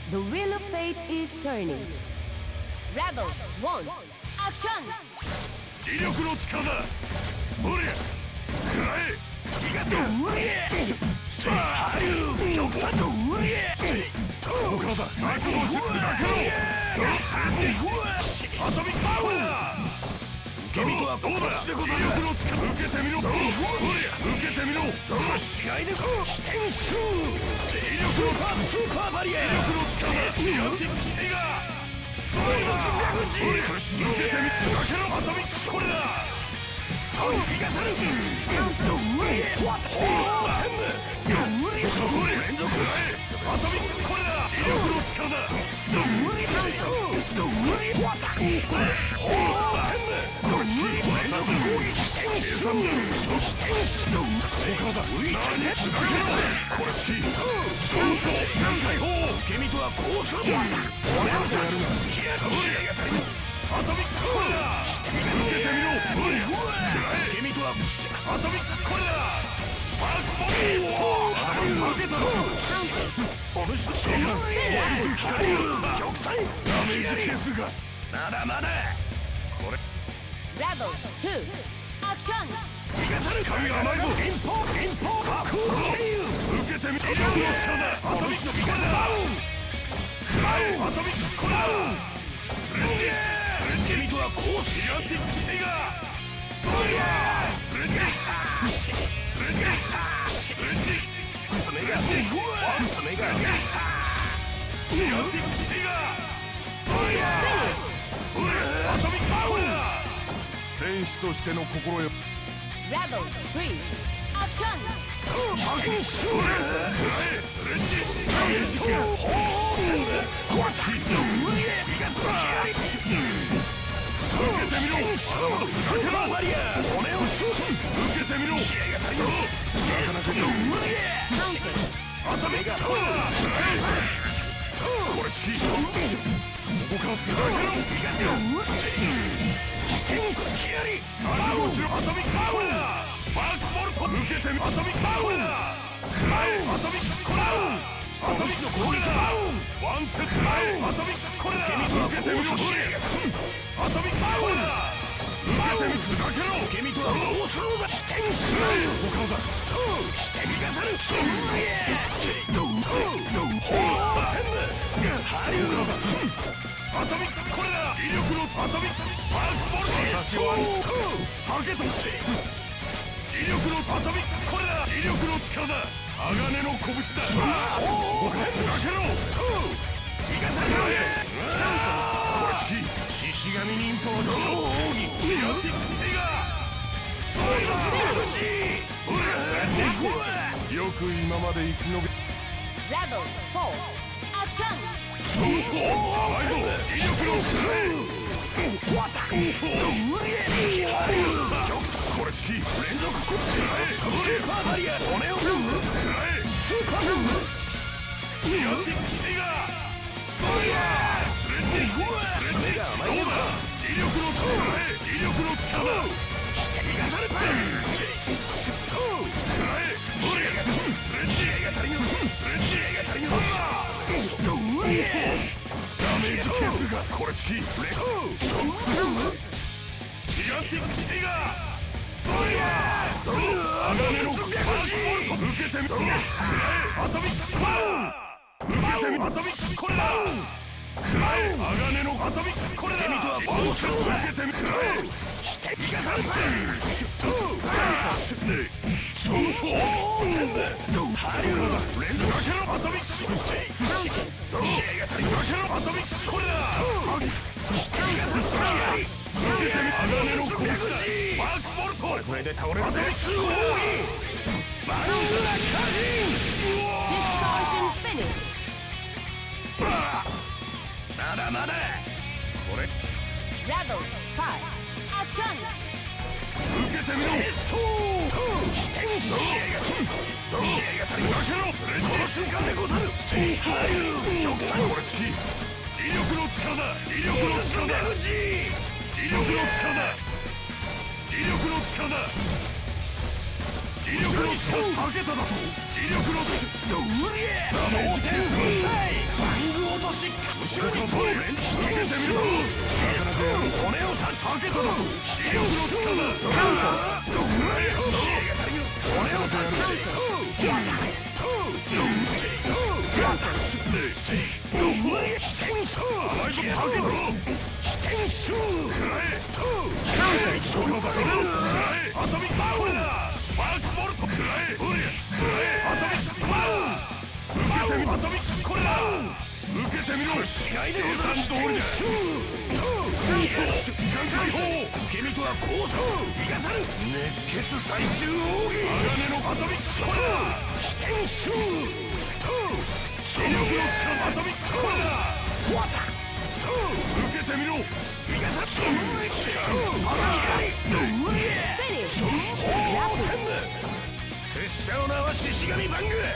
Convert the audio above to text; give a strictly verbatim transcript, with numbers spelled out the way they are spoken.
The wheel of fate is turning. Rebel one, action! 威力の力だ。おりゃ、くらえ。いがとうりゃ。さあ、ハリュー、極左とりゃ。ここからだ。マイクロシップだけろ。アトミックパワー。君とはこっちでござる。威力の力、受けてみろ。おりゃ、受けてみろ。試合で起点集。威力の力、スーパーバリア。威力の力、ヤンティックテイガー。 クッシュ受けてみるだけのアトミックこれだ。トン生かさる。ドウリエワッホーテンドウリソウリ連続アトミックこれだ。威力の力だ。ドウリシャントドウリワタホーテンドウリ連続攻撃視点シューそしてシューそうからだ。ウリタネシュこれシーそう何回砲君とはこうするワタ俺を出すスキルアトミックコレだ。してみろ。受けてみろ。君とはアトミックコレだ。バックボディーをターゲットお主そうだ。極左ダメージケースがまだまだこれラブツーアクション。 逃がされ神が甘いぞ。インポーインポーバック経由受けてみろ。威力の力だ。アトミックの逃がさバウンクラウンアトミックコレだ。レンジ君とはこうする。ヤンティックテイガー。おりゃー。レンジ。レンジ。レンジ。爪が。爪が。ヤンティックテイガー。おりゃー。おりゃー。アトミックパワー。戦士としての心よ。 ラブスリーアクション。 ハキシューレンジ。レンジ。ホー壊しきったウリエイガスキアリシュ受けてみろ。スーパーバリア骨をスー受けてみろ。気合が足りろ。シェストとウリエアトミックパワーこれ式ここからだけろ。イガスとウリエ視点スキアリ覚悟しろ。アトミックパワーバックボルト受けてみろ。アトミックパワークラウンアトミックコラウンアトミックコレだ。ワンセットアトミックコレだ。君とは受けてみろ。アトミックコレだ。受けてみるだけろ。君とはこうするのだ。視点しろ。ここからだ。してみかさる。それドウドウホーテンハリューアトミックコレだ。威力のアトミックバックボルト私はターゲットせ威力のアトミックコレだ。威力の力だ。鋼の拳だ。おかけろ。いかされこれ式獅子神忍法の超奥義ヤンティックテイガー。おいどっちだ。よく今まで生き延びラブフォーアクション。 そうそう甘いぞ。威力の力ワタドウリエスキハリュー極左これ式連続コススーパーバリア骨を食らえスーパームーブヤンティックテイガー。おりゃーレンジレンジどうだ。威力の力威力の力だ。して逃がされたシュッとくらえ。おりゃレンジが足りぬレンジが足りぬドウリエダメージケースがこれ式レッドソウルギガンティックテイガー。おりゃー鋼の受けてみろ。アトミックバウン受けてみアトミックコレだ。鋼のアトミックコレだ。君とはこうするんだ。受けてみくらえして逃がされたシュッとシュッソウホーテンドハリュー連続だけのアトミックシュッシ気合が足りだけのアトミックコレだ。して逃がさせやり受けてみ鋼の拳だ。バックボルトこれで倒れません。すごいマルグラカジンまだまだこれラブファイアクション。 受けてみろ。チェスト視点視野が視野が足りだけのこの瞬間でござる。セイハリュー極左これ式威力の力だ。威力の力だ。威力の力だ。威力の力だ。威力の力だけただと威力の力だ。うりゃ焦点粉砕バング男し後ろに通れ視点してみろ骨を断つ竹と視点をつかむどくらえ骨を断つ視点シュー視点シューくらえその場からアトミックバウだバークボルトくらえくらえアトミックバウ受けてみろアトミックこれだ受けてみろしないでござんす通りだシュースキャッシュ時間解放君とは交差生かさる熱血最終奥義鋼のアトミックこれだ視点シュー勢力を使うアトミックこれだ壊った受けてみろ生かさす拙者の名は獅子神バング